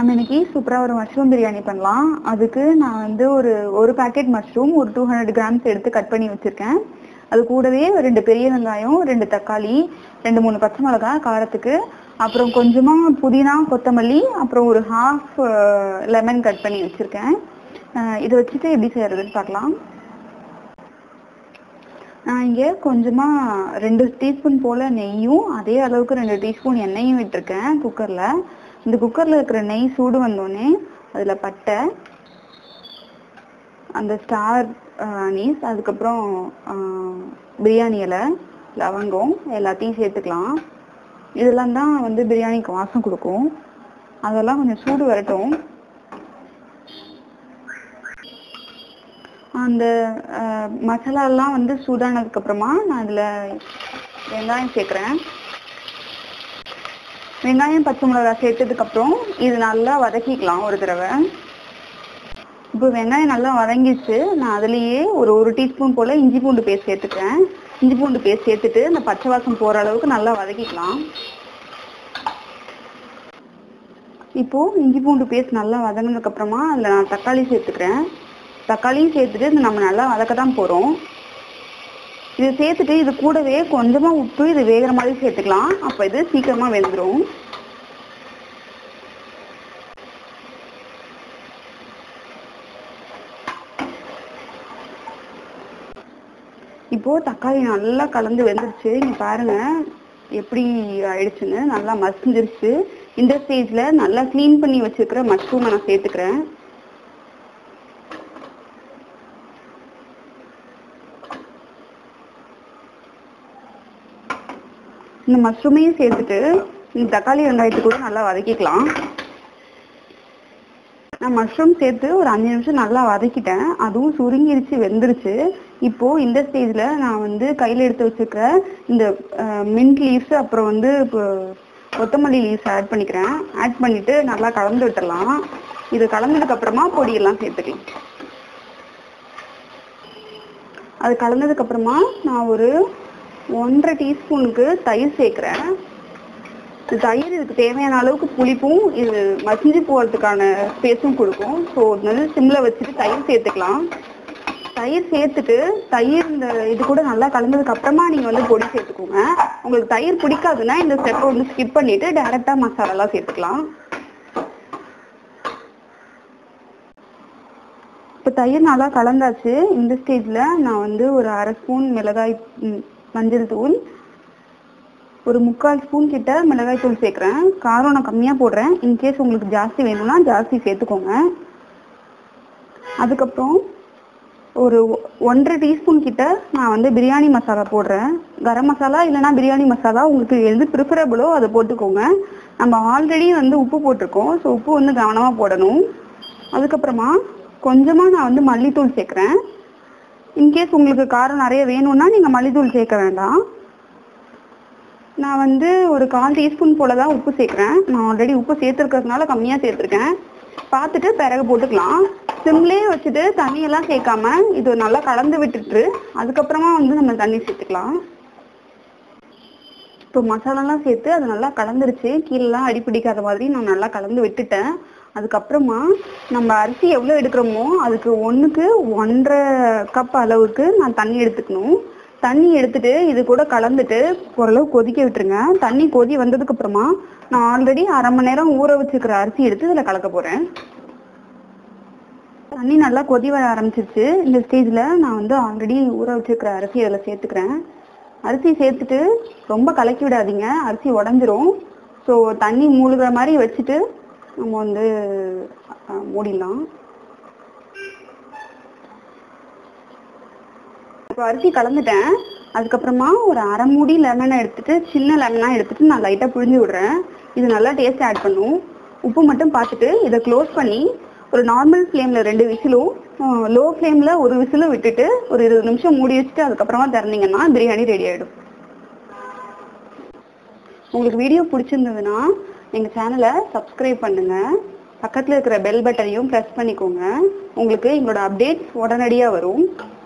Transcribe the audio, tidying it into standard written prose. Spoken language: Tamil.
நம்ம இன்னைக்கு சூப்பராக ஒரு மஷ்ரூம் பிரியாணி பண்ணலாம். அதுக்கு நான் வந்து ஒரு பேக்கெட் மஷ்ரூம் ஒரு 200 கிராம்ஸ் எடுத்து கட் பண்ணி வச்சுருக்கேன். அது கூடவே 2 பெரிய வெங்காயம், 2 தக்காளி, 2-3 பச்சை மிளகாய் காரத்துக்கு, அப்புறம் கொஞ்சமாக புதினா, கொத்தமல்லி, அப்புறம் ஒரு ஹாஃப் லெமன் கட் பண்ணி வச்சுருக்கேன். இதை வச்சுட்டு எப்படி செய்யறதுன்னு பார்க்கலாம். நான் இங்கே கொஞ்சமாக 2 டீஸ்பூன் போல் நெய்யும் அதே அளவுக்கு 2 டீஸ்பூன் எண்ணெயும் விட்டுருக்கேன் குக்கரில். இந்த குக்கரில் இருக்கிற நெய் சூடு வந்தோடனே அதில் பட்டை, அந்த ஸ்டார் அனீஸ், அதுக்கப்புறம் பிரியாணி இலை, லவங்கம் எல்லாத்தையும் சேர்த்துக்கலாம். இதெல்லாம் தான் வந்து பிரியாணிக்கு வாசம் கொடுக்கும். அதெல்லாம் கொஞ்சம் சூடு வரட்டும். அந்த மசாலாலாம் வந்து சூடானதுக்கப்புறமா நான் அதில் வெங்காயம் சேர்க்குறேன். வெங்காயம் பச்சை மிளகாய் சேர்த்ததுக்கப்புறம் இது நல்லா வதக்கிக்கலாம் ஒரு தடவை. இப்போ வெங்காயம் நல்லா வதங்கிச்சு. நான் அதுலேயே ஒரு டீஸ்பூன் போல் இஞ்சி பூண்டு பேஸ்ட் சேர்த்துக்கிறேன். இஞ்சி பூண்டு பேஸ்ட் சேர்த்துட்டு அந்த பச்சை வாசம் போகிற அளவுக்கு நல்லா வதக்கிக்கலாம். இப்போது இஞ்சி பூண்டு பேஸ்ட் நல்லா வதங்கினதுக்கப்புறமா அதில் நான் தக்காளி சேர்த்துக்கிறேன். தக்காளியும் சேர்த்துட்டு நம்ம நல்லா வதக்க தான் போகிறோம். இது சேர்த்துட்டு இது கூடவே கொஞ்சமாக உப்பு இது வேகிற மாதிரி சேர்த்துக்கலாம். அப்போ இது சீக்கிரமாக வெந்துடும். இப்போது தக்காளி நல்லா கலந்து வெந்துருச்சு. இங்கே பாருங்கள் எப்படி ஆயிடுச்சுன்னு, நல்லா மசிஞ்சிருச்சு. இந்த ஸ்டேஜில் நல்லா க்ளீன் பண்ணி வச்சுருக்கிற மஷ்ரூமை நான் சேர்த்துக்கிறேன். இந்த மஷ்ரூமையும் சேர்த்துட்டு இந்த தக்காளி வெங்காயத்தை கூட நல்லா வதக்கிக்கலாம். நான் மஷ்ரூம் சேர்த்து ஒரு 5 நிமிஷம் நல்லா வதக்கிட்டேன். அதுவும் சுருங்கிருச்சு, வெந்துருச்சு. இப்போது இந்த ஸ்டேஜில் நான் வந்து கையில் எடுத்து வச்சுருக்கிற இந்த மின்ட் லீவ்ஸ், அப்புறம் வந்து இப்போ கொத்தமல்லி லீவ்ஸ் ஆட் பண்ணிக்கிறேன். ஆட் பண்ணிவிட்டு நல்லா கலந்து விட்டுடலாம். இது கலந்ததுக்கப்புறமா பொடியெல்லாம் சேர்த்துக்கலாம். அது கலந்ததுக்கப்புறமா நான் ஒரு 1.5 டீஸ்பூனுக்கு தயிர் சேர்க்குறேன். தயிர் இதுக்கு தேவையான அளவுக்கு புளிப்பும் இது மசிஞ்சு போகிறதுக்கான ஸ்பேஸும் கொடுக்கும். ஸோ நல்ல சிம்மில் வச்சுட்டு தயிர் சேர்த்துக்கலாம். தயிர் சேர்த்துட்டு இந்த இது கூட நல்லா கலந்ததுக்கப்புறமா நீங்கள் வந்து பொடி சேர்த்துக்கோங்க. உங்களுக்கு தயிர் பிடிக்காதுன்னா இந்த ஸ்டெப்பை வந்து ஸ்கிப் பண்ணிவிட்டு டேரெக்டாக மசாலாலாம் சேர்த்துக்கலாம். இப்போ தயிர் நல்லா கலந்தாச்சு. இந்த ஸ்டேஜில் நான் வந்து ஒரு 1/2 ஸ்பூன் மஞ்சள் தூள், ஒரு 3/4 ஸ்பூன் கிட்ட மிளகாய் தூள் சேர்க்குறேன். காரம் நான் கம்மியாக போடுறேன். இன்கேஸ் உங்களுக்கு ஜாஸ்தி வேணும்னா ஜாஸ்தி சேர்த்துக்கோங்க. அதுக்கப்புறம் ஒரு 1.5 டீஸ்பூன் கிட்ட நான் வந்து பிரியாணி மசாலா போடுறேன். கரம் மசாலா இல்லைனா பிரியாணி மசாலா உங்களுக்கு எது ப்ரிஃபரபிளோ அதை போட்டுக்கோங்க. நம்ம ஆல்ரெடி வந்து உப்பு போட்டிருக்கோம். ஸோ உப்பு வந்து கவனமாக போடணும். அதுக்கப்புறமா கொஞ்சமாக நான் வந்து மல்லித்தூள் சேர்க்குறேன். இன்கேஸ் உங்களுக்கு காரம் நிறைய வேணும்னா நீங்கள் மல்லித்தூள் சேர்க்க வேண்டாம். நான் வந்து ஒரு 1/4 டீஸ்பூன் போல் தான் உப்பு சேர்க்குறேன். நான் ஆல்ரெடி உப்பு சேர்த்துருக்கிறதுனால கம்மியாக சேர்த்துருக்கேன். பார்த்துட்டு பிறகு போட்டுக்கலாம். சிம்லேயே வச்சுட்டு தண்ணியெல்லாம் சேர்க்காம இது நல்லா கலந்து விட்டுட்டு அதுக்கப்புறமா வந்து நம்ம தண்ணி சேர்த்துக்கலாம். இப்போ மசாலாலாம் சேர்த்து அது நல்லா கலந்துருச்சு. கீழெல்லாம் அடி பிடிக்காத மாதிரி நான் நல்லா கலந்து விட்டுட்டேன். அதுக்கப்புறமா நம்ம அரிசி எவ்வளோ எடுக்கிறோமோ அதுக்கு 1க்கு 1.5 கப் அளவுக்கு நான் தண்ணி எடுத்துக்கணும். தண்ணி எடுத்துட்டு இது கூட கலந்துட்டு ஓரளவு கொதிக்க விட்டுருங்க. தண்ணி கொதி வந்ததுக்கப்புறமா நான் ஆல்ரெடி 1/2 மணி நேரம் ஊற வச்சுக்கிற அரிசி எடுத்து இதில் கலக்க போகிறேன். தண்ணி நல்லா கொதி வர ஆரம்பிச்சிருச்சு. இந்த ஸ்டேஜில் நான் வந்து ஆல்ரெடி ஊற வச்சுருக்கிற அரிசி இதில் சேர்த்துக்கிறேன். அரிசி சேர்த்துட்டு ரொம்ப கலக்கி விடாதீங்க, அரிசி உடஞ்சிரும். ஸோ தண்ணி மூழ்கிற மாதிரி வச்சுட்டு நம்ம வந்து மூடிடலாம். இப்போ அரிசி கலந்துட்டேன். அதுக்கப்புறமா ஒரு 1/2 மூடி லெமனை எடுத்துட்டு, சின்ன லெமனாக எடுத்துட்டு நான் லைட்டாக புழிஞ்சு விடுறேன். இது நல்லா டேஸ்ட் ஆட் பண்ணும். உப்பு மட்டும் பார்த்துட்டு இதை க்ளோஸ் பண்ணி ஒரு நார்மல் ஃப்ளேமில் 2 விசிலும், லோ ஃப்ளேமில் 1 விசிலும் விட்டுட்டு ஒரு 20 நிமிஷம் மூடி வச்சுட்டு அதுக்கப்புறமா திறந்தீங்கன்னா பிரியாணி ரெடி ஆகிடும். உங்களுக்கு வீடியோ பிடிச்சிருந்ததுன்னா எங்கள் சேனலை சப்ஸ்கிரைப் பண்ணுங்கள். பக்கத்தில் இருக்கிற பெல் பட்டனையும் ப்ரெஸ் பண்ணிக்கோங்க. உங்களுக்கு எங்களோட அப்டேட்ஸ் உடனடியாக வரும்.